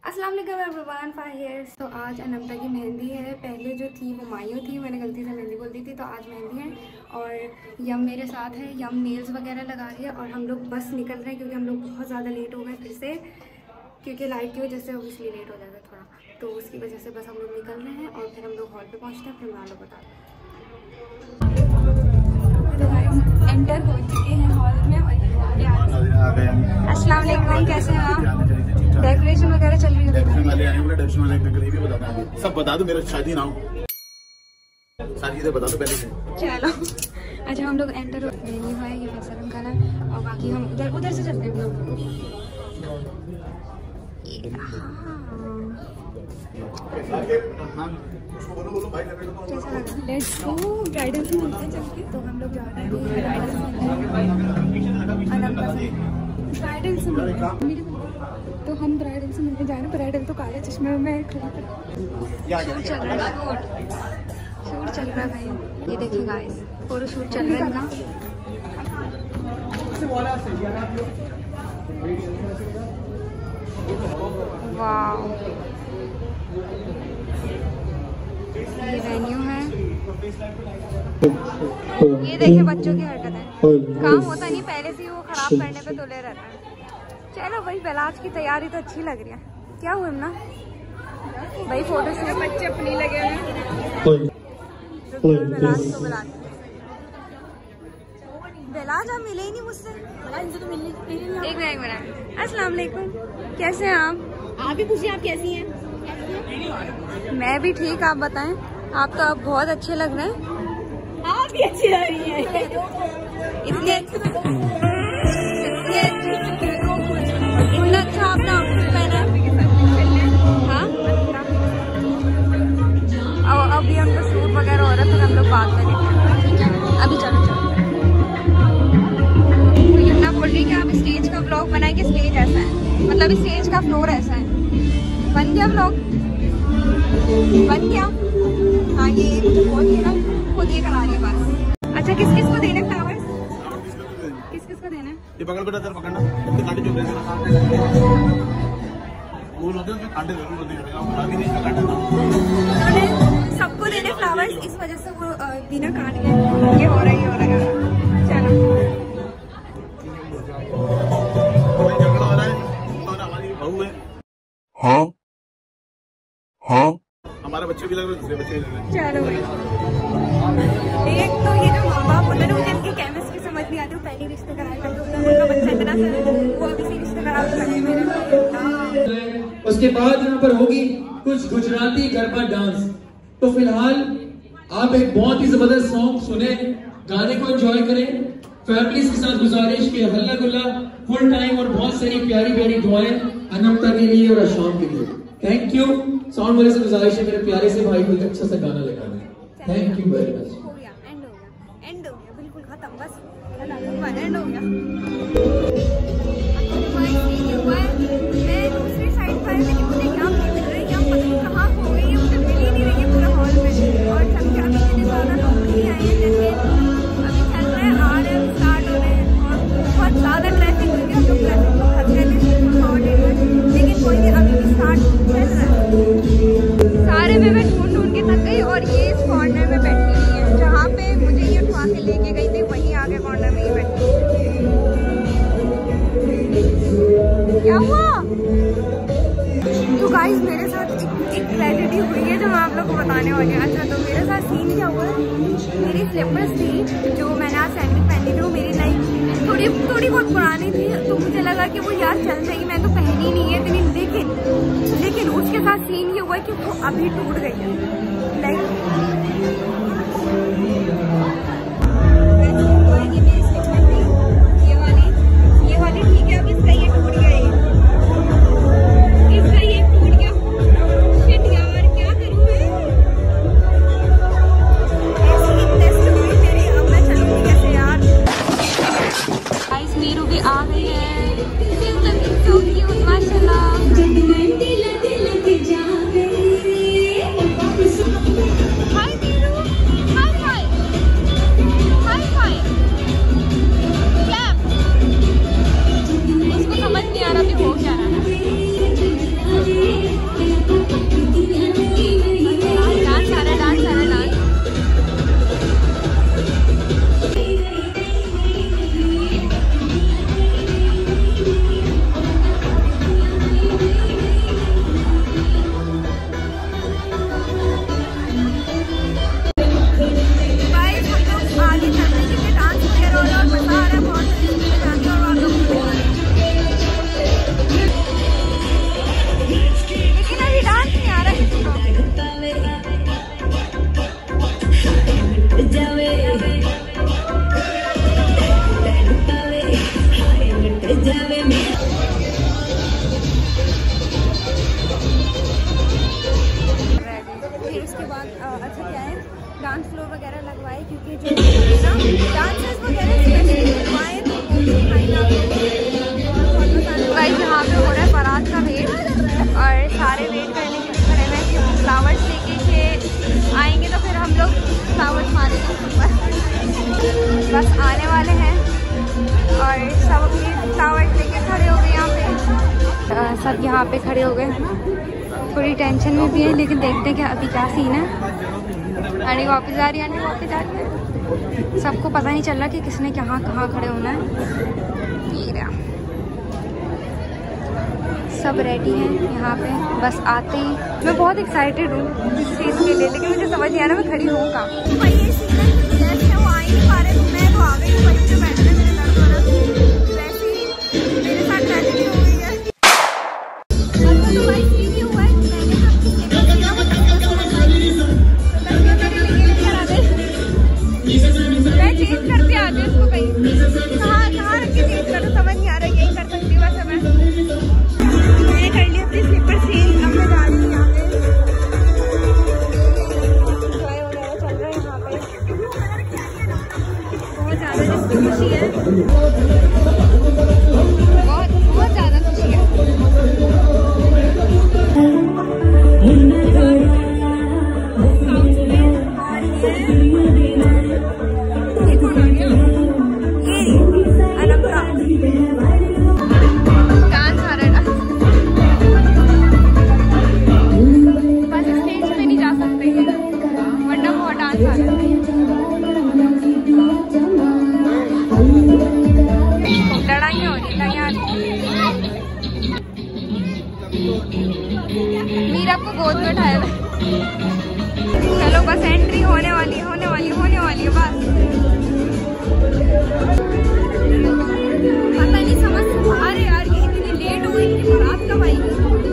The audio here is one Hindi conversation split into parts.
अस्सलाम वालेकुम एवरीवन, फाहिर। तो आज अनंता की मेहंदी है। पहले जो थी वो मायूं थी, मैंने गलती से मेहंदी बोल दी थी, तो आज मेहंदी है। और यम मेरे साथ है, यम नेल्स वगैरह लगा रही है। और हम लोग बस निकल रहे हैं क्योंकि हम लोग बहुत ज़्यादा लेट हो गए फिर से, क्योंकि लाइट की वजह से ऑब्वियसली लेट हो जाएगा थोड़ा, तो उसकी वजह से बस हम लोग निकल रहे हैं। और फिर हम लोग हॉल पर पहुँचते हैं, फिर मैं आप लोग बता एंटर हो चुके हैं हॉल में। अस्सलाम वालेकुम, कैसे हैं आप? डेकोरेशन वगैरह चल रही है। डेकोरेशन वाले सब बता दो, मेरा शादी ना हो, सारी चीजें बता दो पहले से। चलो अच्छा, हम लोग एंटर नहीं हुआ है, ये फैसल का है। और बाकी हम उधर से चलते हैं हम लोग। लेट्स गो, ब्राइडल से मिलते हैं चल के। तो हम लोग जा रहे हैं ब्राइडल से तो हम ब्राइडल से मिलने जा रहे हैं। ब्राइडल तो काले चश्मे में खड़ी शूट चल रहा है, शूट चल रहा है भाई। ये देखिए गाइस, पूरा शूट चल रहा है ना। वाह, ये वेन्यू है। ये देखिए बच्चों की हरकत है, काम होता नहीं, पहले से ही वो खराब करने पे तुले रहता है। चलो भाई, बेलाज की तैयारी तो अच्छी लग रही है। क्या हुआ ना भाई, फोटो से बच्चे अपनी लगे हैं। बेलाज तो बेलाज आप मिले ही नहीं मुझसे। एक मिनट। अस्सलाम वालेकुम, कैसे हैं आप ही पूछिए, आप कैसी हैं? मैं भी ठीक, आप बताएं। आप तो अब बहुत अच्छे लग रहे हैं। आप भी अच्छी लग रही हैं। इसलिए अच्छा आपने आउटफिट पहना है। हाँ, और अभी हम लोग शूट वगैरह हो रहा है, तो हम लोग बाद में देखेंगे। अभी चलो इतना बोल रही कि आप स्टेज का व्लॉग बनाए कि स्टेज ऐसा है, मतलब स्टेज का फ्लोर ऐसा है। बन गया व्लॉग, बन गया। हाँ, ये मुझे बोल दिया ना, खुद ये करा रही है बस। अच्छा, किस किस को देने फ्लावर्स? किस किस को देना है? ये बगल को नजर पकड़ना, कांटे जो वो होते हैं, कांटे जरूर होते हैं, अभी नहीं कांटे उन्होंने सबको देने फ्लावर्स, इस वजह से वो बिना काट के ये हो रहा है। चलो, झगड़ा हो रहा है और हमारी बहू है। हाँ हाँ, हमारे बच्चे भी लग रहे हैं, दूसरे बच्चे भी लग रहे हैं। चलो भाई, एक तो ये जो माँ बाप होते हैं ना, मुझे इनकी केमिस्ट्री समझ नहीं आती। वो पहले रिश्ते कराया करते होते हैं, उनका बच्चा इतना सा, वो अभी से रिश्ते करा करते मेरे। उसके बाद यहाँ पर होगी कुछ गुजराती गरबा डांस। तो फिलहाल आप एक बहुत ही जबरदस्त सॉन्ग सुने, गाने को एंजॉय करें। फैमिलीज के साथ गुजारिश के हल्ला गुल्ला फुल टाइम और बहुत सारी प्यारी प्यारी दुआएं अनंता के लिए और आशाम के लिए। Thank you. साउंड वाले से गुजारिश है, मेरे प्यारे से भाई को एक अच्छा सा गाना लगाना। Thank you very much. हो गया, एंड हो गया, बिल्कुल खत्म, बस एंड हो गया। मैं दूसरी साइड पर, लेकिन मुझे यहाँ नहीं मिल रही, यहाँ पता नहीं कहाँ खो गई है, मुझे मिल ही नहीं रही है पूरे हॉल में। और सबके अभी इतने ज़्यादा लोग नहीं आए हैं, जैसे अभी चल रहे हैं, आ रहे हैं, स्टार्ट हो रहे हैं। और बहुत ज़्यादा ट्रैफिक हो गया, जो ट्रैफिक को हंस रहे थे, लेकिन कोई नहीं, अभी भी स्टार्ट चल रहा है। सारे में मैं ढूंढ के थक गई, और ये इस कॉर्नर में बैठी हुई है, जहाँ पे मुझे ये उठवा के लेके गई थी, वहीं आगे कॉर्नर में ही बैठी। क्या हुआ? तो गाइस, मेरे साथ एक ट्रेजेडी हुई है जो मैं आप लोगों को बताने वाली हूँ। अच्छा, तो मेरे साथ सीन क्या हुआ है, मेरी स्लीपर्स थी जो मैंने आज सैंडल पहनी थी, वो मेरी लाइक थोड़ी बहुत पुरानी थी, तो मुझे लगा कि वो यार चल जाएगी, मैं तो पहनी नहीं है इतनी। लेकिन उसके साथ सीन ये हुआ कि वो अभी टूट गई है, लाइक ये वाली ठीक है, अब इसका ये टूट गया है, इसका ये टूट गया। शिट यार, क्या करूं मैं? ऐसी टेस्ट हुई मेरी, अब मैं चलूंगी कैसे यार? गाइस, नीरू भी आ गई है, so cute, माशाल्लाह। हाय नीरू। बस आने वाले हैं और सब अपनी फ्लावर्स लेके खड़े हो गए यहाँ पे। सब यहाँ पे खड़े हो गए, थोड़ी टेंशन में भी है, लेकिन देखते क्या अभी क्या सीन है। आने वापस जा रही है, आने वापस जा रही है। सबको पता नहीं चल रहा कि किसने कहाँ खड़े होना है। ये रहा, सब रेडी हैं यहाँ पे, बस आते ही। मैं बहुत एक्साइटेड हूँ इस चीज़ के लिए, लेकिन मुझे समझ नहीं आ रहा मैं खड़ी हूँ कहाँ। भाई ये सीन है, जैसे वो आ ही नहीं पा रहे, मैं तो आ गई हूँ वहीं पे बैठने, मेरे घर वाला वैसे ही मेरे साथ ट्रेजेडी हो गई है। तो भाई सीन ये हुआ है, मैंने आपको देखा था ना, वो मैं चेंज करते आते उसको कहीं, कहाँ रख के चेंज करूँ समझ नहीं आ रहा, यही कर सकती हूँ वैसे मैं। मैंने कर लिया अपनी स्लीपर चेंज, अब मैं जा रही हूँ यहाँ पे। एंजॉय वगैरह चल रहा है यहाँ पे, बहुत ज़्यादा जिसकी खुशी है, बहुत ज़्यादा खुशी है। मीरा को गोद में उठाया था। चलो बस एंट्री होने वाली है बस। पता नहीं समझ आ रहे यार, ये इतनी लेट हो गई, इतनी बारात कब आएगी।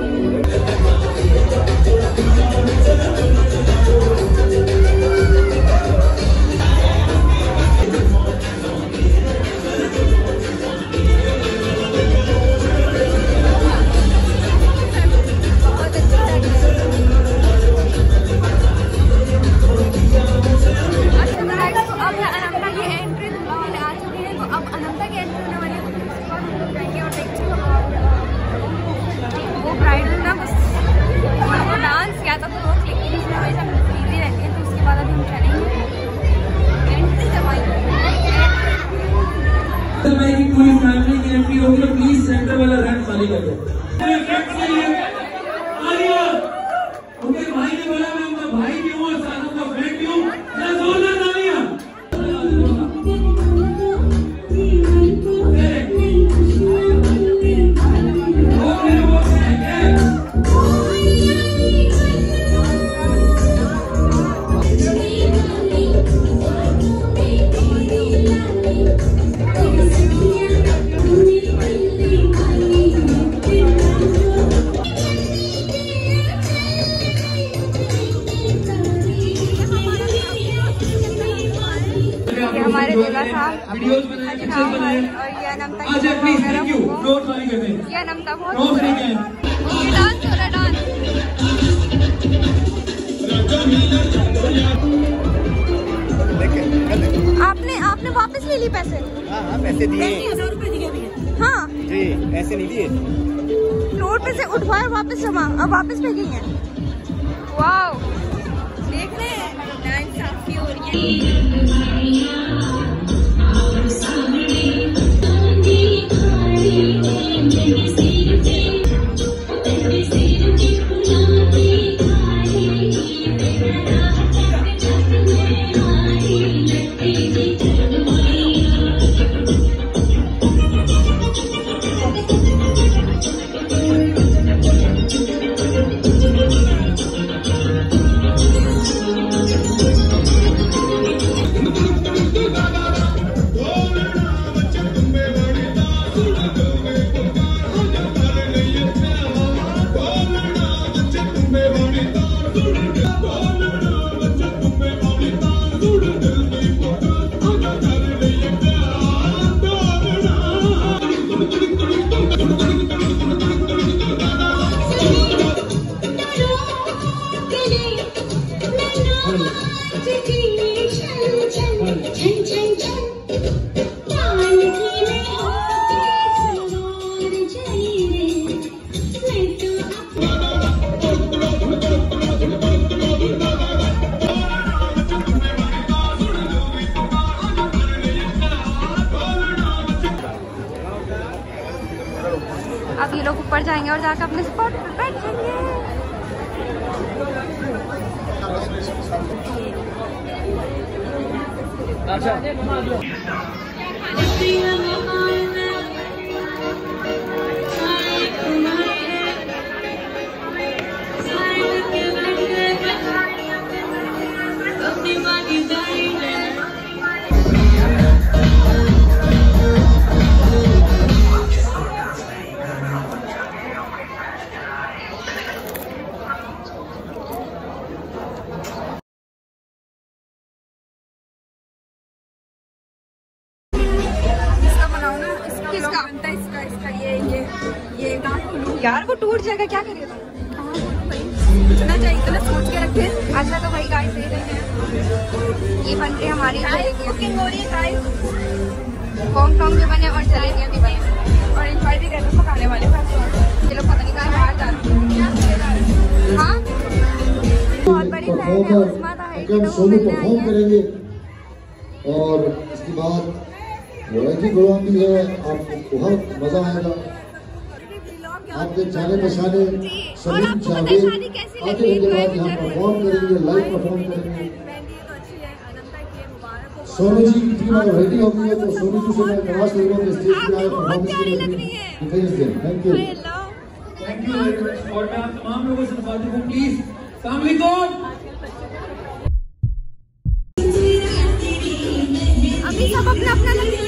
पूरी फैमिली की एंट्री होगी तो प्लीज सेंटर वाला रैंप खाली कर दो। उनके भाई ने बोला मैं उनका भाई भी हूँ, साथ उनका फ्रेंड भी हूँ। जोरदार तालियां। हमारे दूल्हा साहब वीडियोस बनाए, पिक्चर्स बनाए। और ये अनंता आज प्लीज थैंक यू। फ्लोर खाली कर दें। ये अनंता बहुत डांस हो रहा है, डांस हो रहा है, डांस। आपने वापस ले ली पैसे? हाँ पैसे दिए। 1000 रुपए दिए भैया। हाँ जी, ऐसे नहीं दिए। फ्लोर पे से उठवाए वापस जमा, अब वापस भेजी हैं। वाओ, देख रहे हैं नाइंसाफी हो रही है। और जाकर अपने स्पॉट पर बैठेंगे। यार वो टूट जाएगा, क्या करिए तुम? इतना चाहिए, इतना सोच के रखे। अच्छा तो भाई गाइस दे रहे हैं, ये बन रही हमारी कुकिंग हो रही है गाइस। होम टॉम भी बने और चलेंगे भी बने और इंजॉय भी करते पकाने वाले। ये लोग पता नहीं कहाँ बाहर जा रहे हैं। हाँ बहुत बड़ी फैन है उस्मा ताहिर की, तो वो मिलने आई है। और इसके बाद वैरायटी प्रोग्राम भी है, आपको बहुत मजा आएगा। आपके जाने पहचाने सलीम जावेद आधे घंटे बाद यहाँ परफॉर्म करेंगे, लाइव परफॉर्म करेंगे। सोनू जी की टीम अगर रेडी हो गई है तो सोनू जी से मैं प्रवास करूंगा कि स्टेज पे आए परफॉर्मेंस के लिए। Thank you very much. और मैं आप तमाम लोगों से गुजारिश हूँ प्लीज अस्सलाम वालेकुम। अभी सब अपना अपना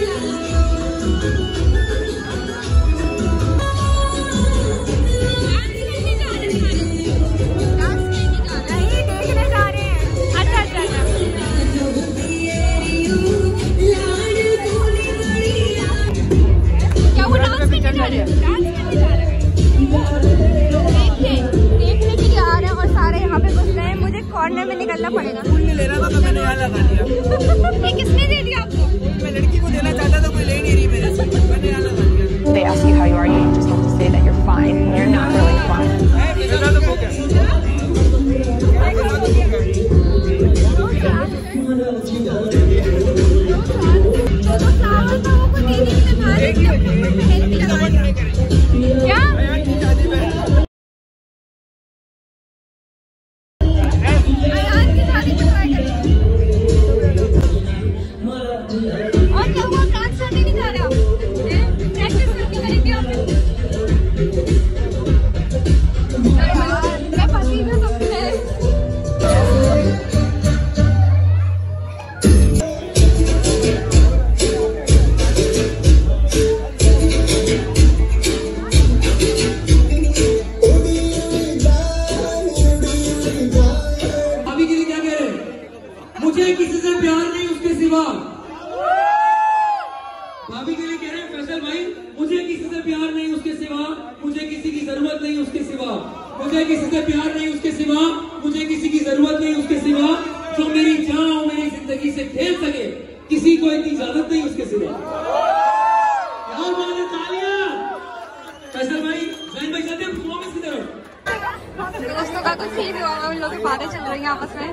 देखने के लिए आ रहे हैं और सारे यहाँ पे घुस रहे हैं। मुझे कॉर्नर में निकलना पड़ेगा। फूल नहीं ले रहा था तो मैंने यहाँ लगा दिया। ये किसने दे दिया आपको? मैं लड़की को देना चाहता था, कोई ले नहीं रही मेरे से, मैंने यहाँ लगा दिया। They ask you how you are, you just have to say that you're fine. You're not really fine. क्या? और क्या हुआ? डांस करने नहीं जा रहे आप? प्रैक्टिस करके करेंगे आप? मैं फंसी हूँ सबसे। अभी के लिए क्या कह रहे हैं? मुझे किसी से प्यार नहीं उसके सिवा। भाभी के लिए कह रहे हैं फैसल भाई, मुझे किसी से प्यार नहीं उसके सिवा, मुझे किसी की जरूरत नहीं उसके सिवा, मुझे किसी से प्यार नहीं उसके सिवा, मुझे किसी की जरूरत नहीं उसके सिवा, जो मेरी जान और मेरी जिंदगी से खेल सके, किसी को इतनी इजाजत नहीं उसके सिवा। और बोले तालियां फैसल भाई, जैन भाई चलते हैं परफॉर्मेंस की तरफ। दोस्तों का कुछ सीन हुआ, उन लोगों की बातें चल रही हैं आपस में।